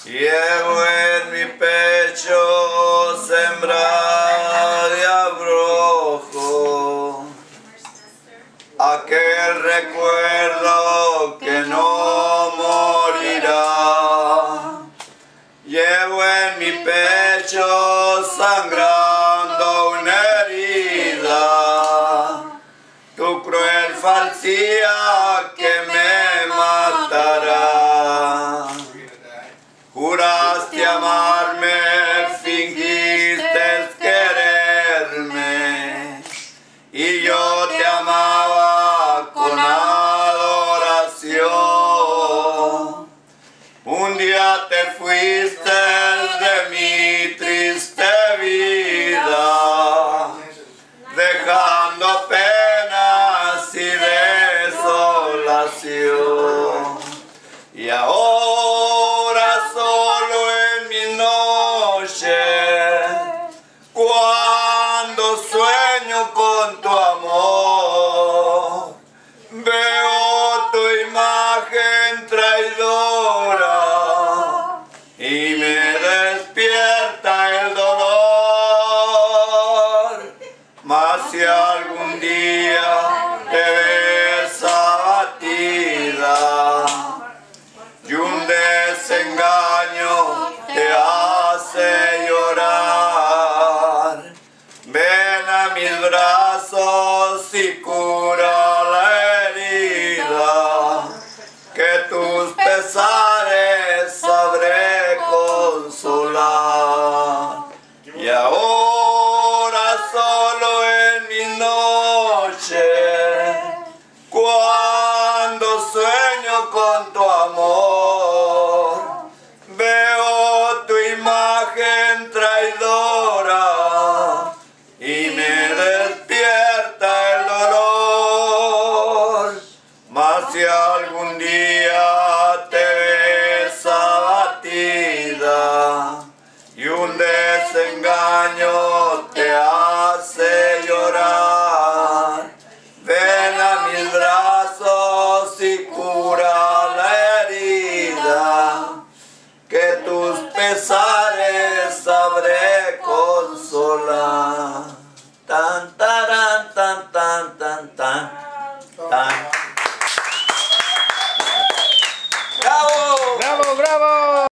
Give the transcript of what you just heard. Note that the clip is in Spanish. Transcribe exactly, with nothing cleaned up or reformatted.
Llevo en mi pecho sembrado de abrojo aquel recuerdo que no morirá. Llevo en mi pecho sangrando una herida, tu cruel falsía que me matará. Juraste amarme, fingiste quererme, y yo te amaba con adoración. Un día te fuiste de mi triste vida, dejando penas y desolación. Y ahora solo en mi noche, cuando sueño con tu amor, veo tu imagen traidora y me despierta el dolor. Mas si algún día te ves abatida y un desengaño te hace llorar, ven a mis brazos y cura la herida, que tus pesares sabré consolar. Y ahora solo en mi noche, cuando sueño con tu amor, veo tu imagen traidora y me despierta el dolor. Mas si algún día te ves abatida y un desengaño te hace llorar, ven a mis brazos y cura la herida, que tus pesares sabré